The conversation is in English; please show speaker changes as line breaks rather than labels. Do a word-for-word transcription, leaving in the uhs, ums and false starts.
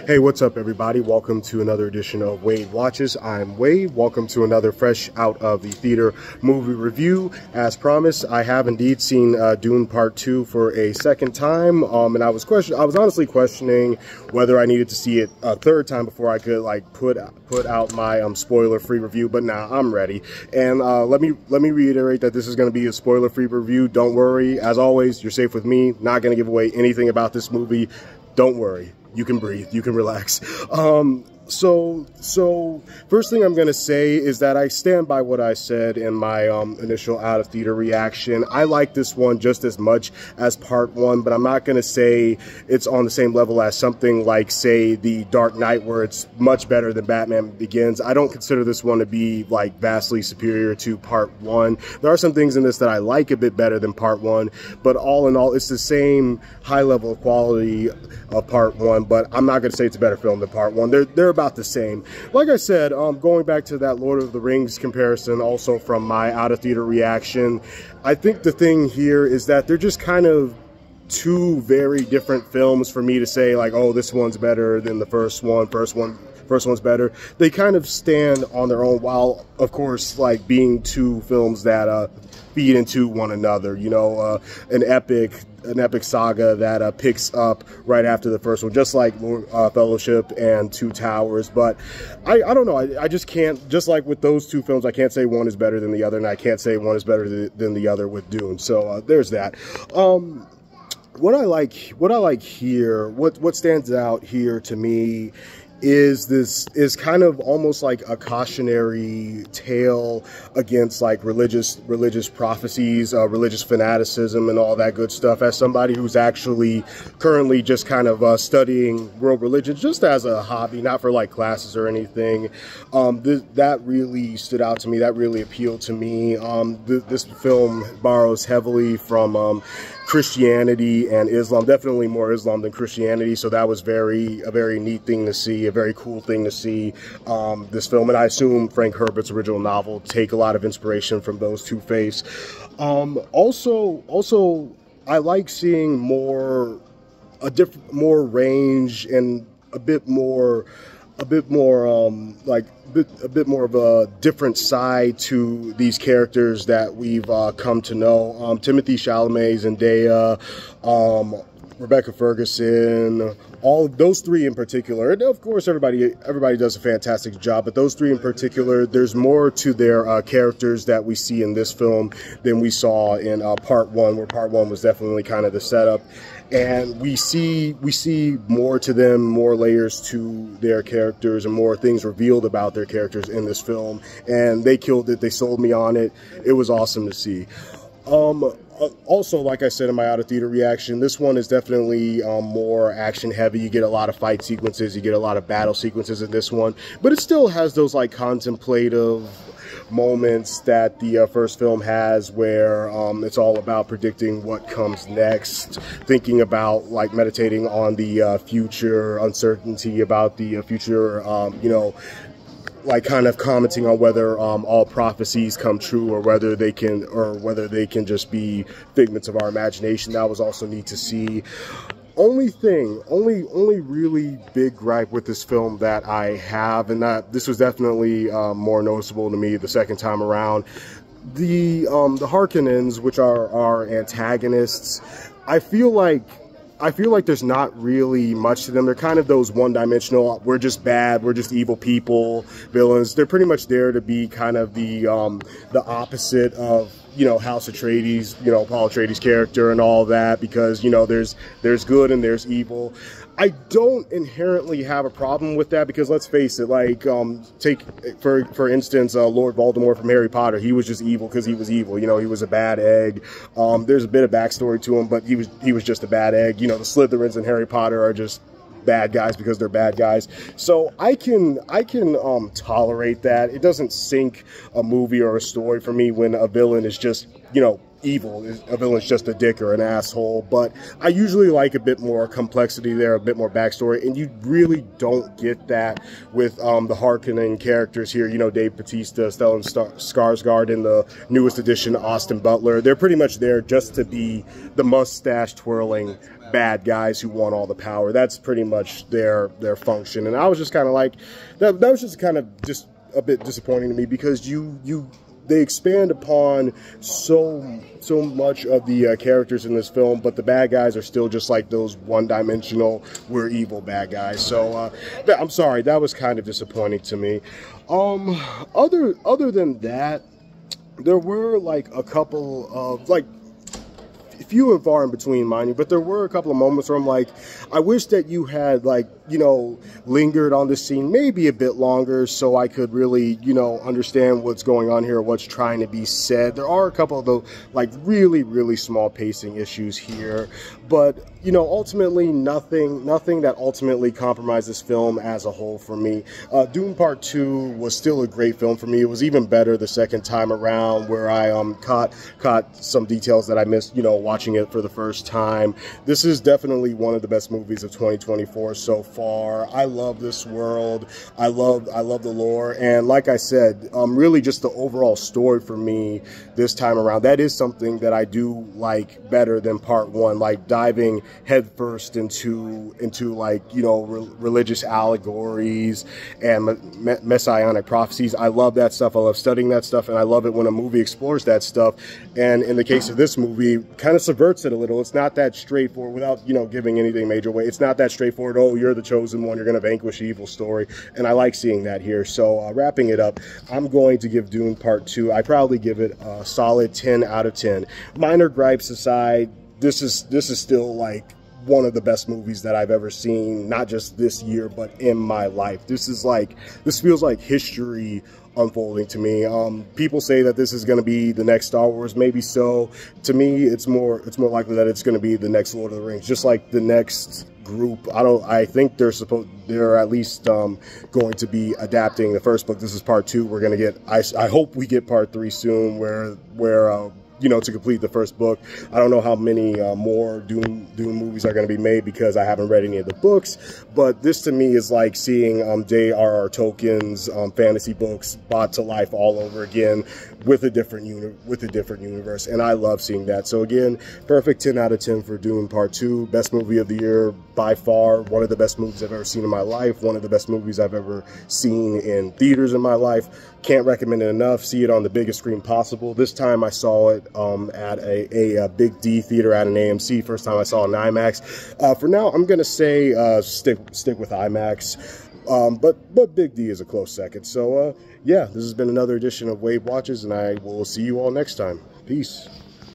Hey, what's up, everybody? Welcome to another edition of Wade Watches. I'm Wade. Welcome to another fresh out of the theater movie review. As promised, I have indeed seen uh, Dune Part Two for a second time, um, and I was question I was honestly questioning whether I needed to see it a third time before I could like put put out my um, spoiler-free review. But now nah, I'm ready. And uh, let me let me reiterate that this is going to be a spoiler-free review. Don't worry. As always, you're safe with me. Not going to give away anything about this movie. Don't worry. You can breathe. You can relax. Um, so, so first thing I'm going to say is that I stand by what I said in my um, initial out-of-theater reaction. I like this one just as much as part one, but I'm not going to say it's on the same level as something like, say, The Dark Knight, where it's much better than Batman Begins. I don't consider this one to be, like, vastly superior to part one. There are some things in this that I like a bit better than part one, but all in all, it's the same high level of quality of part one, but I'm not going to say it's a better film than part one. They're, they're about the same. Like I said, um, going back to that Lord of the Rings comparison also from my out-of-theater reaction, I think the thing here is that they're just kind of two very different films for me to say, like, oh, this one's better than the first one, first one, first one's better. They kind of stand on their own while, of course, like, being two films that uh, feed into one another, you know, uh, an epic an epic saga that uh, picks up right after the first one, just like uh, Fellowship and Two Towers. But I, I don't know, I, I just can't, just like with those two films, I can't say one is better than the other, and I can't say one is better th than the other with Dune. So uh, there's that. Um, what I like, what I like here, what what stands out here to me is this is kind of almost like a cautionary tale against like religious religious prophecies, uh, religious fanaticism, and all that good stuff. As somebody who's actually currently just kind of uh, studying world religions just as a hobby, not for like classes or anything, um, th that really stood out to me. That really appealed to me. Um, th this film borrows heavily from um, Christianity and Islam, definitely more Islam than Christianity. So that was very a very neat thing to see, a very cool thing to see. Um, this film, and I assume Frank Herbert's original novel, take a lot of inspiration from those two faiths. Um, also, also, I like seeing more a different, more range and a bit more. a bit more um, like bit, a bit more of a different side to these characters that we've uh, come to know. Um, Timothy Chalamet, Zendaya, um, Rebecca Ferguson, all of those three in particular, and of course everybody everybody does a fantastic job, but those three in particular, there's more to their uh, characters that we see in this film than we saw in uh, part one, where part one was definitely kind of the setup. And we see we see more to them, more layers to their characters, and more things revealed about their characters in this film. And they killed it. They sold me on it. It was awesome to see. Um, also, like I said in my out-of-theater reaction, this one is definitely um, more action-heavy. You get a lot of fight sequences. You get a lot of battle sequences in this one. But it still has those, like, contemplative moments that the uh, first film has, where um, it's all about predicting what comes next, thinking about, like, meditating on the uh, future, uncertainty about the uh, future, um, you know, like kind of commenting on whether um, all prophecies come true, or whether they can, or whether they can just be figments of our imagination. That was also neat to see. Only thing, only only really big gripe with this film that I have, and that this was definitely uh, more noticeable to me the second time around, the um, the Harkonnens, which are our antagonists. I feel like I feel like there's not really much to them. They're kind of those one-dimensional, we're just bad, we're just evil people, villains. They're pretty much there to be kind of the um, the opposite of, you know, House Atreides, you know, Paul Atreides' character and all that, because, you know, there's there's good and there's evil. I don't inherently have a problem with that, because let's face it, like, um, take, for for instance, uh, Lord Voldemort from Harry Potter. He was just evil because he was evil. You know, he was a bad egg. Um, there's a bit of backstory to him, but he was he was just a bad egg. You know, the Slytherins in Harry Potter are just bad guys because they're bad guys. So I can I can um, tolerate that. It doesn't sink a movie or a story for me when a villain is just, you know, evil. A villain's just a dick or an asshole. But I usually like a bit more complexity there, a bit more backstory, and you really don't get that with um, the Harkonnen characters here. You know, Dave Bautista, Stellan Skarsgård, and the newest addition, Austin Butler. They're pretty much there just to be the mustache twirling bad guys who want all the power. That's pretty much their their function. And I was just kind of like, that, that was just kind of just a bit disappointing to me, because you you they expand upon so so much of the uh, characters in this film, but the bad guys are still just like those one-dimensional, we're evil bad guys. So uh, I'm sorry, that was kind of disappointing to me. Um, other other than that, there were like a couple of like few and far in between, mind you, but there were a couple of moments where I'm like, I wish that you had, like, you know, lingered on this scene maybe a bit longer so I could really, you know, understand what's going on here, what's trying to be said. There are a couple of the, like, really, really small pacing issues here, but, you know, ultimately nothing, nothing that ultimately compromised this film as a whole for me. Uh, Dune Part two was still a great film for me. It was even better the second time around, where I um caught caught some details that I missed, you know, watching it for the first time. This is definitely one of the best movies of twenty twenty-four so far. I love this world. I love I love the lore, and like I said, um, really just the overall story for me this time around. That is something that I do like better than Part one, like diving headfirst into into like, you know, re religious allegories and me messianic prophecies. I love that stuff. I love studying that stuff, and I love it when a movie explores that stuff. And in the case of this movie, kind of subverts it a little. It's not that straightforward, without, you know, giving anything major away. It's not that straightforward, oh, you're the chosen one, you're going to vanquish evil story. And I like seeing that here. So uh, wrapping it up, I'm going to give Dune Part two, I probably give it a solid ten out of ten. Minor gripes aside, this is this is still like one of the best movies that I've ever seen, not just this year, but in my life. This is like, this feels like history unfolding to me. Um, people say that this is going to be the next Star Wars. Maybe so. To me, it's more it's more likely that it's going to be the next Lord of the Rings, just like the next group. I don't. I think they're supposed. They're at least um, going to be adapting the first book. This is part two. We're going to get. I, I hope we get part three soon, where where. Uh, you know, to complete the first book. I don't know how many uh, more Dune, Dune movies are going to be made, because I haven't read any of the books, but this to me is like seeing um, J R R Tolkien's um, fantasy books brought to life all over again with a different uni with a different universe, and I love seeing that. So again, perfect ten out of ten for Dune Part two. Best movie of the year by far. One of the best movies I've ever seen in my life. One of the best movies I've ever seen in theaters in my life. Can't recommend it enough. See it on the biggest screen possible. This time I saw it um, at a, a, a Big D theater at an A M C. First time I saw it in IMAX. Uh, for now, I'm gonna say uh, stick stick with IMAX. Um, but but Big D is a close second. So uh, yeah, this has been another edition of Wave Watches, and I will see you all next time. Peace.